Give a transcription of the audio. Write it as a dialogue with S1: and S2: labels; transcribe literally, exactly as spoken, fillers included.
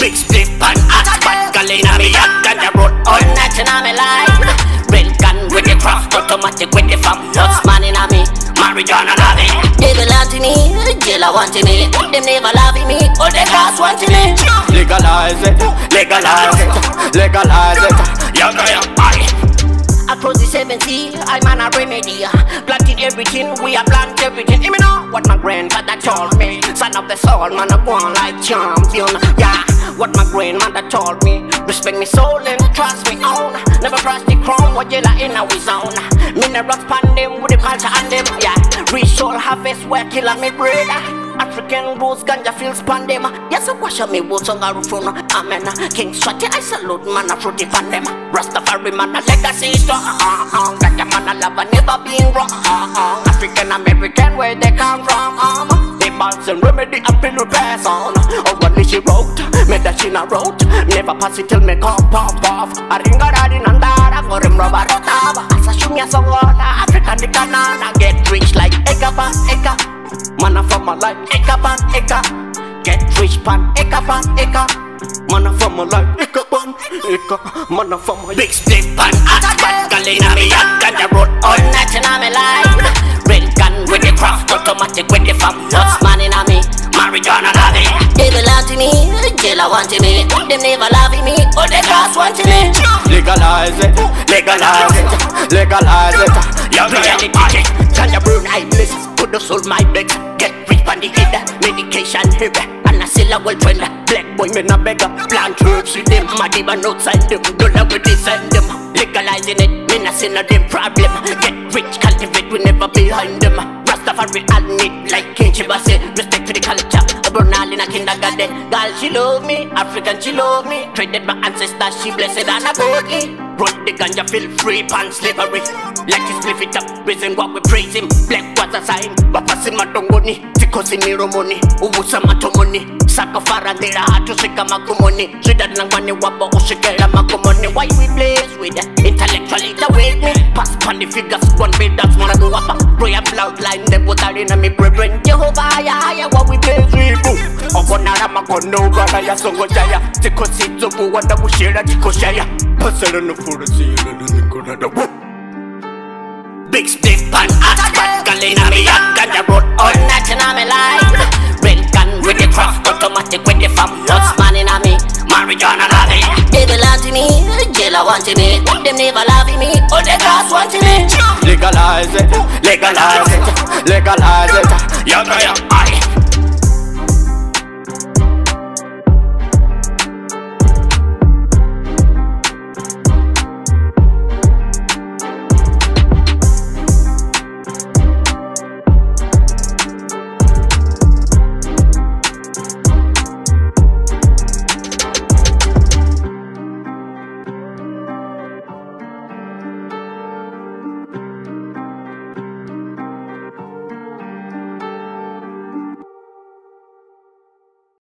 S1: Big split pan hot spot, girl inna me hot, ganja road all night inna me life. Real gun with the craft, automatic with the fam, nuts man inna me, marijuana love it. They be wanting me, jail wanting me, them never loving me, all the girls wanting me.
S2: Legalize it, legalize it, legalize it.
S1: Yaga yaga. Across the seven seas, I'm on a remedy. Planting everything, we are plant everything. You know what my grandfather told me. Son of the soul, man, I go on like champion. Yeah, what my grandmother told me. Respect me soul and trust me on. Never trust the crown, what yellow in our zone. Minerals pan them with the culture and them. Yeah, rich soul harvest, where killer me brother. African rose ganja feels pandem. Yes, I wash me boots on our phone. Amen. King Swati, I salute man a fruity pandem. Rastafari man a legacy strong. Uh uh. Ganja man a love never been wrong. Uh uh. African American where they come from. Um. They balance and remedy up in pass on. Oh, what she wrote, made that she not wrote. Never pass it till me come pop off. I ring a daddy nandara, go rim rubber rotava. As a shumia song African the canana get rich like eka pan eka. Mana from my life, eka pan eka. Get rich pan, eka pan eka. Mana from my life, eka pan eka. Mana from my big split pan, hot spot, girl inna me hot, ganja road all night inna me life. Real gun with the craft, automatic with the fam, nuts man inna me, marijuana love it. They be wanting me, jail wanting me, them never loving me, all the girls wanting me.
S2: Legalize it, legalize it, legalize it.
S1: Yaga yaga. Ganja burn eyeless, put the soul my bed. Get rich on the head, medication heavy. And I still a well trend. Black boy me na beggar, plant herbs with them. Mad even outside them, don't know where they send them. Legalizing it, me na see no them problem. Get rich, cultivate, we never behind them. Rastafari all need like King Chiba say. Respect for the culture, a burn all in a kindergarten. Girl she love me, African she love me. Traded my ancestors, she blessed and a godly. Roll the ganja, feel free, pan slavery. Like he split it up, reason why we praise him. Black was a sign, but passing my dongoni. Tikosi niro money, ubusa matomoni. Sakafara nira hatu sika makumoni. Swida lang mani wapa ushikela makumoni. Why we blaze with intellectually the way me. Pass pan the figures, one big dance, wanna do wapa. Pray up loud line, them put that in a me brethren. Jehovah, yeah, yeah, what we blaze with. Ogonara makono, gana ya songo jaya. Tikosi zubu, wanda bushira tikoshaya. Pasal no for the sea, the whoop. Big split pan hot spot, girl inna me hot, ganja road all night inna me life. Real gun with the craft, automatic with the fam, nuts man inna me, marijuana love it. They be wanting me, jail wanting me, them never loving me, all the girls wanting me.
S2: Legalize it, legalize it, legalize it.
S1: Yaga yaga.